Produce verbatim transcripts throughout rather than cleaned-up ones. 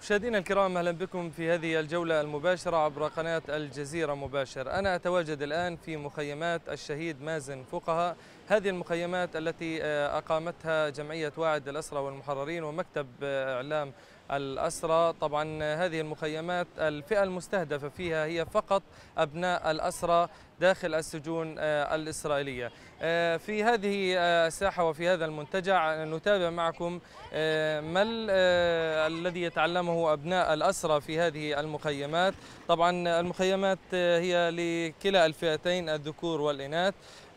مشاهدينا الكرام، اهلا بكم في هذه الجولة المباشرة عبر قناة الجزيرة مباشر. أنا أتواجد الآن في مخيمات الشهيد مازن فقهاء، هذه المخيمات التي أقامتها جمعية واعد للأسرى والمحررين ومكتب إعلام الأسرى. طبعا هذه المخيمات الفئة المستهدفة فيها هي فقط أبناء الأسرى داخل السجون الإسرائيلية. في هذه الساحة وفي هذا المنتجع نتابع معكم ما الذي يتعلمه أبناء الأسرى في هذه المخيمات. طبعا المخيمات هي لكلا الفئتين الذكور والإناث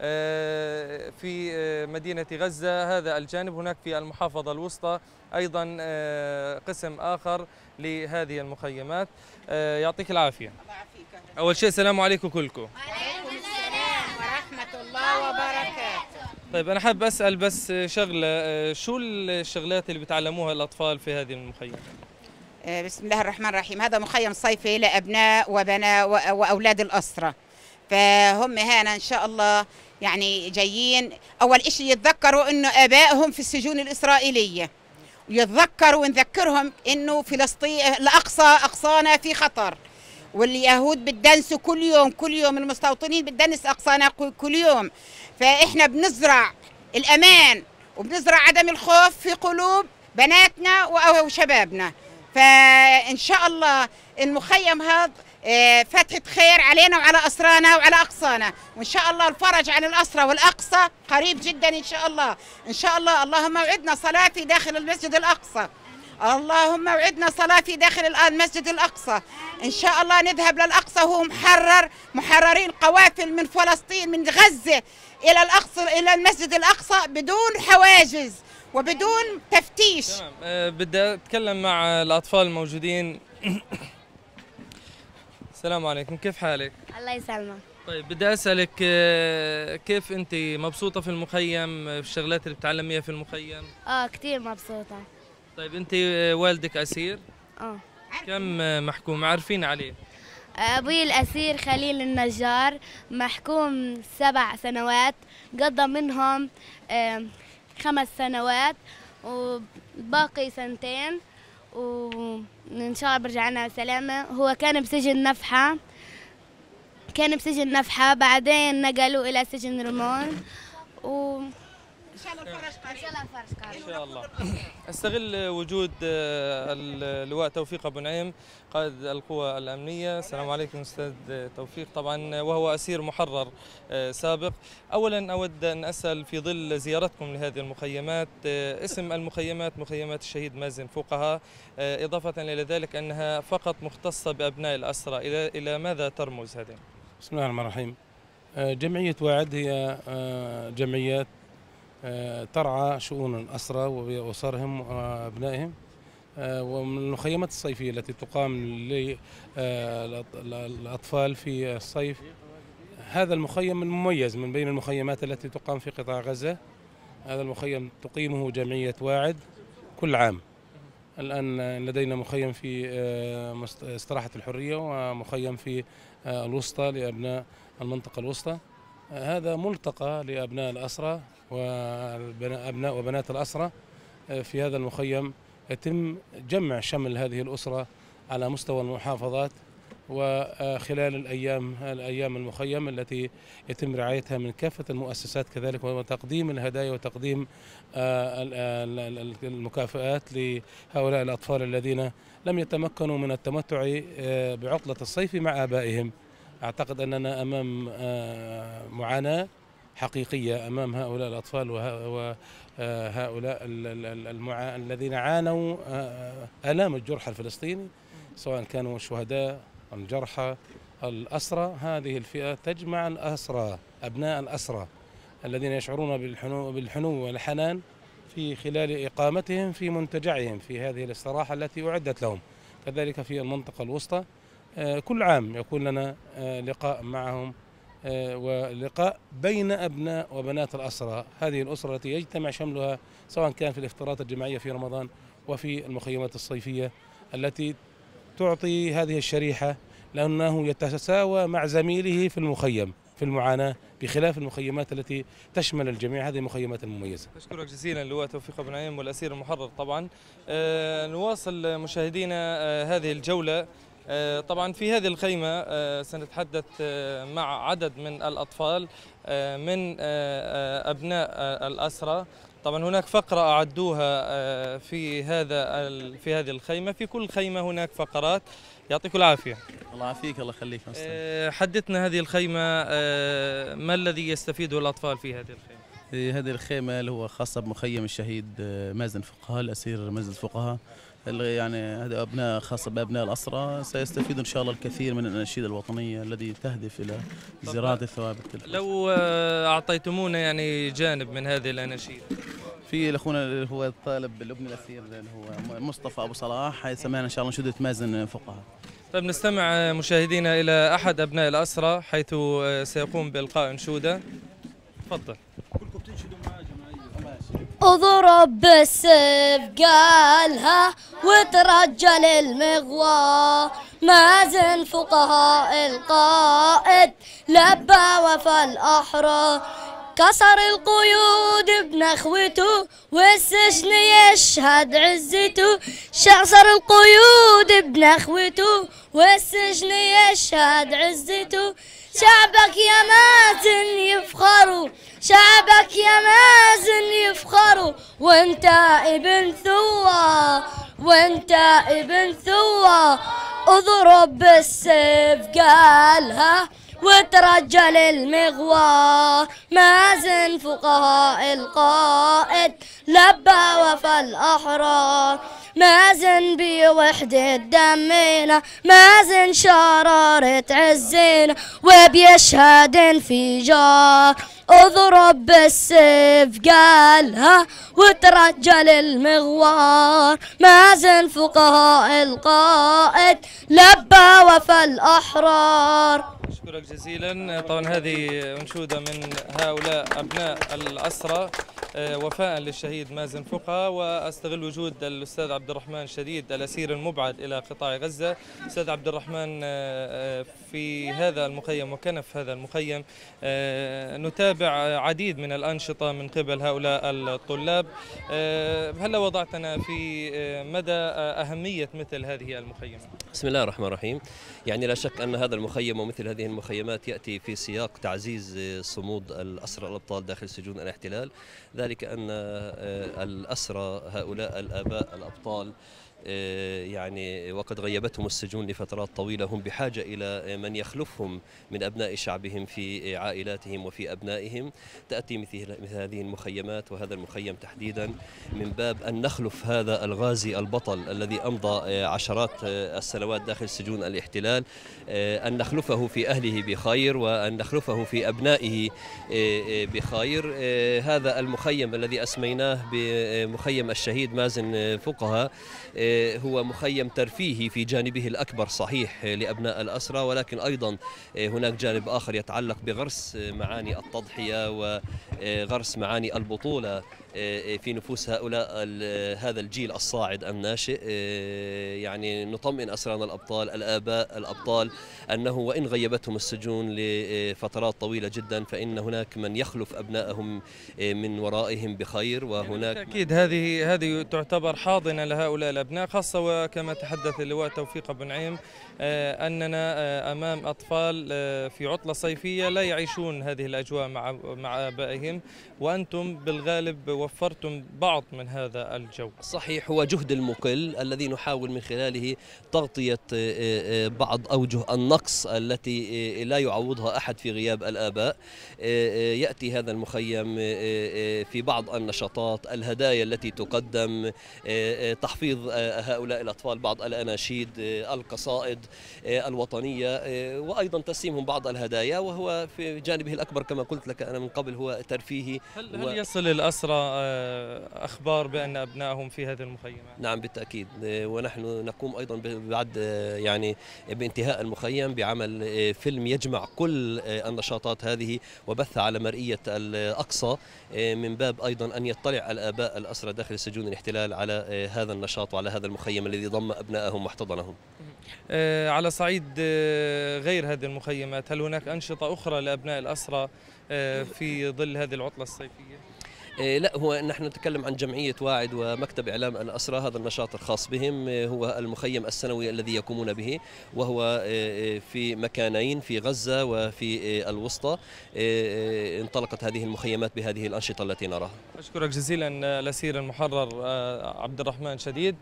في مدينة غزة هذا الجانب. هناك في المحافظة الوسطى أيضا قسم آخر لهذه المخيمات. يعطيك العافية. أول شيء السلام عليكم كلكم. وعليكم السلام ورحمة الله وبركاته. طيب أنا حاب أسأل بس شغلة، شو الشغلات اللي بتعلموها الأطفال في هذه المخيم؟ بسم الله الرحمن الرحيم. هذا مخيم صيفي لأبناء وبنات وأولاد الأسرة، فهم هنا إن شاء الله يعني جايين أول إشي يتذكروا إنه آبائهم في السجون الإسرائيلية، ويتذكروا ونذكرهم إنه فلسطين الأقصى أقصانا في خطر، واليهود بتدنسوا كل يوم كل يوم، المستوطنين بتدنس أقصانا كل يوم. فإحنا بنزرع الأمان وبنزرع عدم الخوف في قلوب بناتنا وشبابنا. فإن شاء الله المخيم هذا فتحة خير علينا وعلى أسرانا وعلى أقصانا، وإن شاء الله الفرج عن الأسرى والأقصى قريب جدا إن شاء الله. إن شاء الله اللهم وعدنا صلاة في داخل المسجد الأقصى، اللهم وعدنا صلاة في داخل المسجد الأقصى. إن شاء الله نذهب للأقصى وهو محرر، محررين قوافل من فلسطين من غزة إلى الأقصى إلى المسجد الأقصى بدون حواجز وبدون تفتيش. تمام. أه بدي أتكلم مع الأطفال الموجودين. السلام عليكم، كيف حالك؟ الله يسلمك. طيب بدي أسألك كيف أنت مبسوطة في المخيم، في الشغلات اللي بتعلميها في المخيم؟ اه كثير مبسوطة. طيب أنت والدك أسير؟ اه. كم محكوم عارفين عليه؟ أبوي الأسير خليل النجار محكوم سبع سنوات، قضى منهم آه خمس سنوات وباقي سنتين وإن شاء الله برجع لنا بسلامة. هو كان بسجن نفحة، كان بسجن نفحة بعدين نقلوا إلى سجن رمون و إن شاء الله الفرج قريب. إن شاء الله الفرج قريب. إن شاء الله. استغل وجود اللواء توفيق أبو نعيم قائد القوى الأمنية. السلام عليكم أستاذ توفيق، طبعا وهو أسير محرر سابق. أولا أود أن أسأل في ظل زيارتكم لهذه المخيمات، اسم المخيمات مخيمات الشهيد مازن فقهاء، إضافة إلى ذلك أنها فقط مختصة بأبناء الأسرى، إلى إلى ماذا ترمز هذه؟ بسم الله الرحمن الرحيم. جمعية واعد هي جمعيات ترعى شؤون الأسرى وأسرهم وأبنائهم، ومن المخيمات الصيفية التي تقام للأطفال في الصيف. هذا المخيم المميز من بين المخيمات التي تقام في قطاع غزة. هذا المخيم تقيمه جمعية واعد كل عام. الآن لدينا مخيم في استراحة الحرية ومخيم في الوسطى لأبناء المنطقة الوسطى. هذا ملتقى لأبناء الأسرى وأبناء وبنات الأسرى. في هذا المخيم يتم جمع شمل هذه الأسرة على مستوى المحافظات، وخلال الأيام الأيام المخيم التي يتم رعايتها من كافة المؤسسات كذلك، وتقديم الهدايا وتقديم المكافآت لهؤلاء الأطفال الذين لم يتمكنوا من التمتع بعطلة الصيف مع آبائهم. أعتقد أننا أمام معاناة حقيقية أمام هؤلاء الأطفال وهؤلاء الذين عانوا آلام الجرحى الفلسطيني، سواء كانوا الشهداء الجرحى الأسرى. هذه الفئة تجمع الأسرى، أبناء الأسرى الذين يشعرون بالحنو بالحنو والحنان في خلال إقامتهم في منتجعهم في هذه الاستراحة التي أعدت لهم. كذلك في المنطقة الوسطى كل عام يكون لنا لقاء معهم، ولقاء بين أبناء وبنات الأسرى، هذه الأسرة التي يجتمع شملها سواء كان في الإفطارات الجماعية في رمضان وفي المخيمات الصيفية التي تعطي هذه الشريحة، لأنه يتساوى مع زميله في المخيم في في المعاناة، بخلاف المخيمات التي تشمل الجميع. هذه مخيمات مميزة. أشكرك جزيلا اللواء توفيق بن نعيم والأسير المحرر. طبعا آه نواصل مشاهدينا آه هذه الجولة. آه طبعا في هذه الخيمة آه سنتحدث آه مع عدد من الأطفال آه من آه أبناء آه الأسرى. طبعا هناك فقرة أعدوها في هذا في هذه الخيمة. في كل خيمة هناك فقرات. يعطيكم العافية. الله يعافيك. الله يخليك. حدثنا هذه الخيمة ما الذي يستفيده الأطفال في هذه الخيمة؟ هذه الخيمة اللي هو خاصة بمخيم الشهيد مازن فقهاء، الأسير مازن فقهاء، اللي يعني هذا أبناء خاصة بأبناء الأسرى سيستفيدوا إن شاء الله الكثير من الأناشيد الوطنية التي تهدف إلى زراعة الثوابت. لو أعطيتمونا يعني جانب من هذه الأناشيد. في الاخونا اللي هو الطالب الابن الاسير اللي هو مصطفى ابو صلاح حيسمعنا ان شاء الله نشوده مازن فقهاء. طيب نستمع مشاهدينا الى احد ابناء الاسرى حيث سيقوم بالقاء انشوده. تفضل. كلكم تنشدوا معاه جماعيه. اضرب بالسيف قالها وترجل المغوى، مازن فقهاء القائد لبى وفى الاحرار، كسر القيود بنخوته والسجن يشهد عزته، كسر القيود بنخوته والسجن يشهد عزته، شعبك يا مازن يفخروا، شعبك يا مازن يفخروا، وانت ابن ثوى، وانت ابن ثوى، اضرب بالسيف قالها وترجل المغوار، مازن فقهاء القائد لبى وفى الأحرار، مازن بوحدة دمنا، مازن شرارة عزنا وبيشهد انفجار، اضرب بالسيف قالها وترجل المغوار، مازن فقهاء القائد لبى وفى الأحرار. أشكرك جزيلا. طبعا هذه أنشودة من هؤلاء أبناء الأسرى وفاء للشهيد مازن فقهاء. وأستغل وجود الأستاذ عبد الرحمن شديد الأسير المبعد إلى قطاع غزة. أستاذ عبد الرحمن، في هذا المخيم وكنف هذا المخيم نتابع عديد من الأنشطة من قبل هؤلاء الطلاب. هل وضعتنا في مدى أهمية مثل هذه المخيمات؟ بسم الله الرحمن الرحيم. يعني لا شك أن هذا المخيم ومثل هذه المخيمات يأتي في سياق تعزيز صمود الأسرى الأبطال داخل سجون الاحتلال، ذلك أن الأسرى هؤلاء الآباء الأبطال يعني وقد غيبتهم السجون لفترات طويلة، هم بحاجة إلى من يخلفهم من أبناء شعبهم في عائلاتهم وفي أبنائهم. تأتي مثل هذه المخيمات وهذا المخيم تحديدا من باب أن نخلف هذا الغازي البطل الذي أمضى عشرات السنوات داخل سجون الاحتلال، أن نخلفه في أهله بخير وأن نخلفه في أبنائه بخير. هذا المخيم الذي أسميناه بمخيم الشهيد مازن فقهاء هو مخيم ترفيهي في جانبه الأكبر صحيح لأبناء الأسرى، ولكن أيضا هناك جانب آخر يتعلق بغرس معاني التضحية وغرس معاني البطولة في نفوس هؤلاء هذا الجيل الصاعد الناشئ. يعني نطمئن أسرانا الأبطال الآباء الأبطال أنه وإن غيبتهم السجون لفترات طويلة جدا فإن هناك من يخلف أبنائهم من ورائهم بخير. وهناك أكيد هذه هذه تعتبر حاضنة لهؤلاء الأبناء، خاصة وكما تحدث اللواء توفيق بن نعيم أننا أمام أطفال في عطلة صيفية لا يعيشون هذه الأجواء مع مع آبائهم، وأنتم بالغالب وفرتم بعض من هذا الجو. صحيح، هو جهد المقل الذي نحاول من خلاله تغطية بعض أوجه النقص التي لا يعوضها أحد في غياب الآباء. يأتي هذا المخيم في بعض النشاطات، الهدايا التي تقدم، تحفيظ هؤلاء الأطفال بعض الأناشيد، القصائد الوطنية، وأيضا تسليمهم بعض الهدايا، وهو في جانبه الأكبر كما قلت لك أنا من قبل هو ترفيهي. هل, هل يصل الأسرى أخبار بأن أبنائهم في هذه المخيمات. نعم بالتأكيد، ونحن نقوم أيضا بعد يعني بانتهاء المخيم بعمل فيلم يجمع كل النشاطات هذه وبثها على مرئية الأقصى، من باب أيضا أن يطلع الآباء الأسرى داخل سجون الاحتلال على هذا النشاط وعلى هذا المخيم الذي ضم أبنائهم واحتضنهم. على صعيد غير هذه المخيمات، هل هناك أنشطة أخرى لأبناء الأسرى في ظل هذه العطلة الصيفية؟ لا، هو نحن نتكلم عن جمعية واعد ومكتب إعلام الأسرى. هذا النشاط الخاص بهم هو المخيم السنوي الذي يقومون به، وهو في مكانين، في غزة وفي الوسطى. انطلقت هذه المخيمات بهذه الأنشطة التي نراها. أشكرك جزيلا الأسير المحرر عبد الرحمن شديد.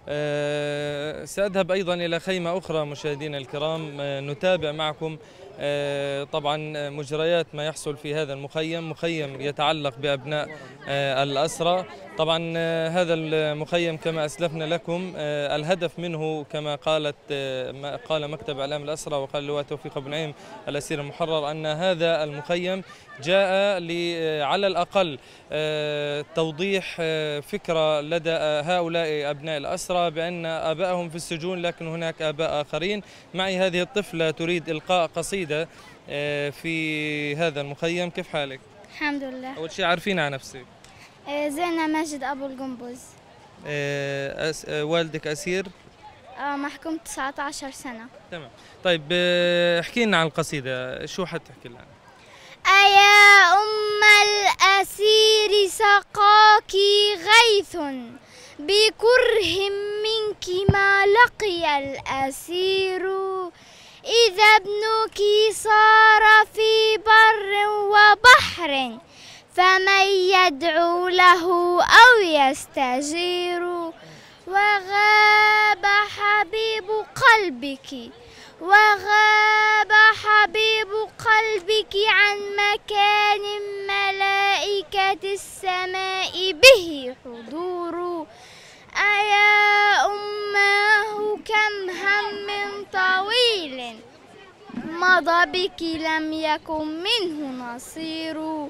سأذهب أيضا إلى خيمة أخرى مشاهدينا الكرام، نتابع معكم طبعا مجريات ما يحصل في هذا المخيم، مخيم يتعلق بأبناء الأسرى. طبعا هذا المخيم كما أسلفنا لكم الهدف منه كما قالت ما قال مكتب إعلام الأسرى وقال اللواء توفيق أبو نعيم الأسير المحرر أن هذا المخيم جاء على الأقل توضيح فكرة لدى هؤلاء أبناء الأسرى بأن آبائهم في السجون، لكن هناك آباء آخرين. معي هذه الطفلة تريد إلقاء قصيدة في هذا المخيم. كيف حالك؟ الحمد لله. أول شيء عارفين عن نفسك. زينة ماجد أبو القنبز. أس... والدك أسير؟ آه محكوم تسعة عشر سنة. تمام. طيب احكي لنا عن القصيدة، شو حتحكي لنا؟ أيا أم الأسير سقاك غيث بكره منك ما لقي الأسير، إذا ابنك صار في بر وبحر فمن يدعو له أو يستجير، وغاب حبيب قلبك وغاب حبيب قلبك عن مكان ملائكة السماء به حضور، أيا أماه كم هم طويل مضى بك لم يكن منه نصير،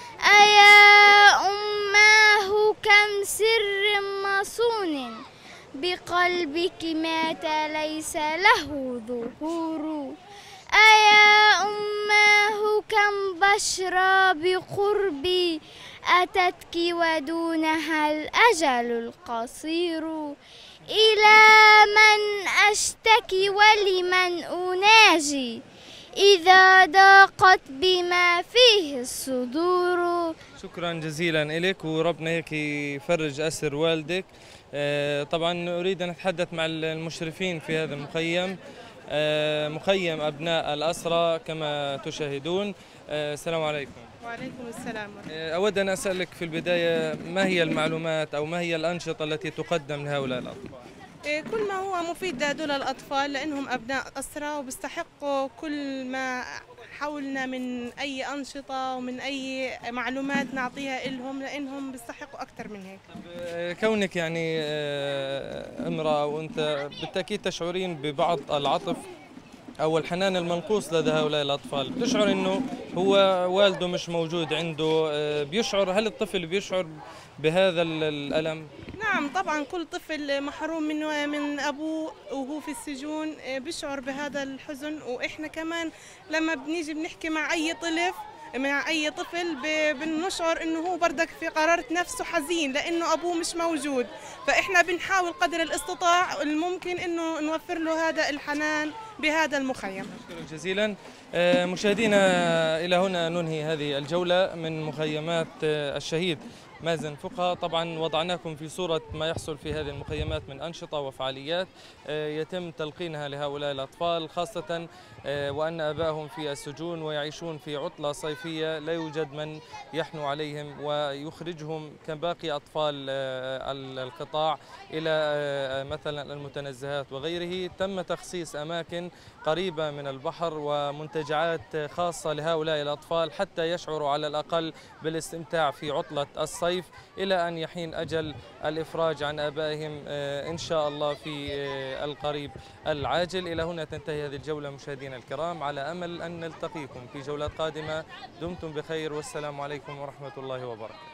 أيا أماه كم سر مصون بقلبك مات ليس له ظهور، أيا أماه كم بشرى بقربي أتتك ودونها الأجل القصير، إلى من أشتكي ولمن أناجي إذا ضاقت بما فيه الصدور. شكرا جزيلا لك، وربنا هيك يفرج أسر والدك. طبعا أريد أن أتحدث مع المشرفين في هذا المخيم، مخيم أبناء الأسرى كما تشاهدون. السلام عليكم. وعليكم السلام. أود أن أسألك في البداية، ما هي المعلومات أو ما هي الأنشطة التي تقدم لهؤلاء الأطفال؟ كل ما هو مفيد لهذول الأطفال لأنهم أبناء أسرى وبيستحقوا كل ما حولنا من أي أنشطة ومن أي معلومات نعطيها لهم، لأنهم بيستحقوا أكثر من هيك. كونك يعني امرأة وأنت بالتأكيد تشعرين ببعض العطف أو الحنان المنقوص لدى هؤلاء الأطفال، بتشعر إنه هو والده مش موجود عنده، بيشعر هل الطفل بيشعر بهذا الألم؟ نعم طبعا، كل طفل محروم من من أبوه وهو في السجون بيشعر بهذا الحزن، وإحنا كمان لما بنيجي بنحكي مع أي طفل مع أي طفل بنشعر إنه هو بردك في قرارة نفسه حزين لأنه أبوه مش موجود، فإحنا بنحاول قدر الاستطاع الممكن إنه نوفر له هذا الحنان بهذا المخيم. شكرا جزيلا. مشاهدينا، إلى هنا ننهي هذه الجولة من مخيمات الشهيد مازن فقهة. طبعا وضعناكم في صورة ما يحصل في هذه المخيمات من أنشطة وفعاليات يتم تلقينها لهؤلاء الأطفال، خاصة وأن آبائهم في السجون ويعيشون في عطلة صيفية، لا يوجد من يحنو عليهم ويخرجهم كباقي أطفال القطاع إلى مثلا المتنزهات وغيره. تم تخصيص أماكن قريبة من البحر ومنتجعات خاصة لهؤلاء الأطفال حتى يشعروا على الأقل بالاستمتاع في عطلة الصيف إلى أن يحين أجل الإفراج عن آبائهم إن شاء الله في القريب العاجل. إلى هنا تنتهي هذه الجولة مشاهدينا الكرام، على أمل أن نلتقيكم في جولات قادمة. دمتم بخير والسلام عليكم ورحمة الله وبركاته.